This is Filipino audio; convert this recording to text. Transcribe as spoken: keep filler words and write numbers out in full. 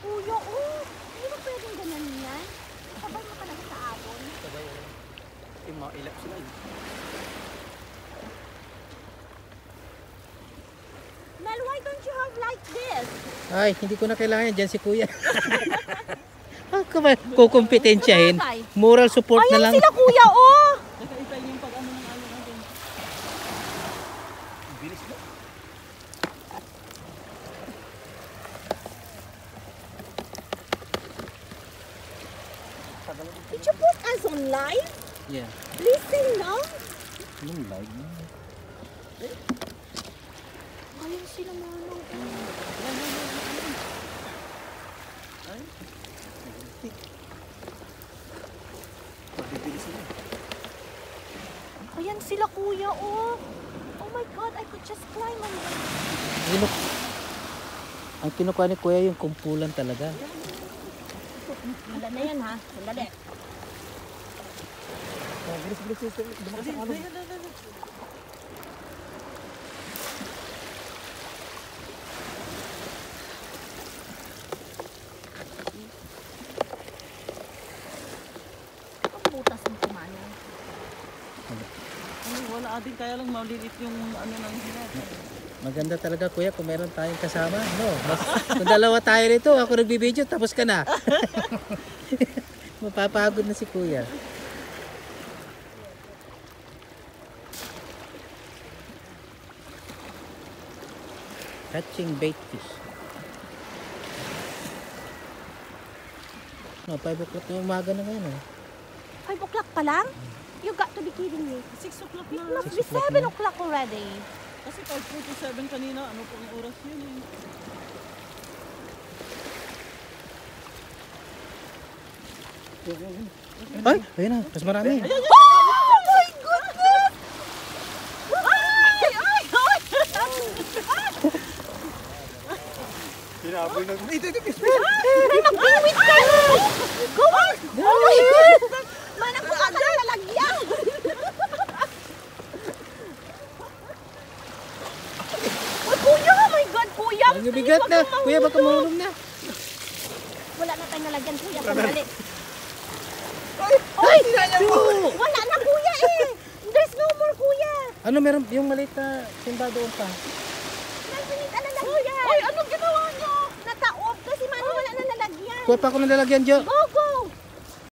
kuya, oh. Hindi ba pwedeng ganun yan? Sabay mo ka na sa abon. Sabay, yung mga ilap sila eh. Mel, why don't you have like this? Ay, hindi ko na kailangan yan. Diyan si kuya. Kukumpetensyahin. Moral support na Ayan lang. sila kuya, oh. Nakaisa yung pag ano ng ano natin. Bilis mo. Did you put us on live? Yeah. Listen now. Anong live mo? Ayan sila manong. Ay. Mabibilis mo. Ayan sila kuya, oh. Oh my God, I could just climb on them. Sino? Ang kinukuha ni kuya yung kumpulan talaga. Wala na yan ha. Sandali. Oh, bilis, bilis, bilis. Dumakas ang alon. Ang butas ng kumano. Ano, wala ading kaya lang maliit yung ano ng hirap. Maganda talaga kuya kung meron tayong kasama. No, mas, kung dalawa tayo rito, ako nagbibideo, tapos ka na. Mapapagod na si kuya. Catching bait fish. No, five o'clock na umaga na ngayon. Eh. Five o'clock pa lang? You got to be kidding me. six o'clock It na. must Six be o'clock seven na. o'clock already. Kasi five forty-seven kanina, ano po ang oras yun eh. Ay, ayun na, mas marami. Oh my goodness! Ay! Ay! Ay! Hinaboy na. Ito, ito, ito. Ay, mag-wait kayo! Go on! Oh my God! Manang mukha ka lang lalagyan! Oh, kuya! Oh my God, kuya! Ang bigat na. Kuya, baka mahulog na. Wala na tayong nalagyan, kuya. Sandali. Ay! Wala na, kuya eh! There's no more, kuya! Ano meron yung maliit na timba doon pa? Nalpinita na lalagyan! Ay, anong ginawa niyo? Nataob kasi mano wala na nalagyan. Kuha pa ako ng lalagyan, Jo. Go!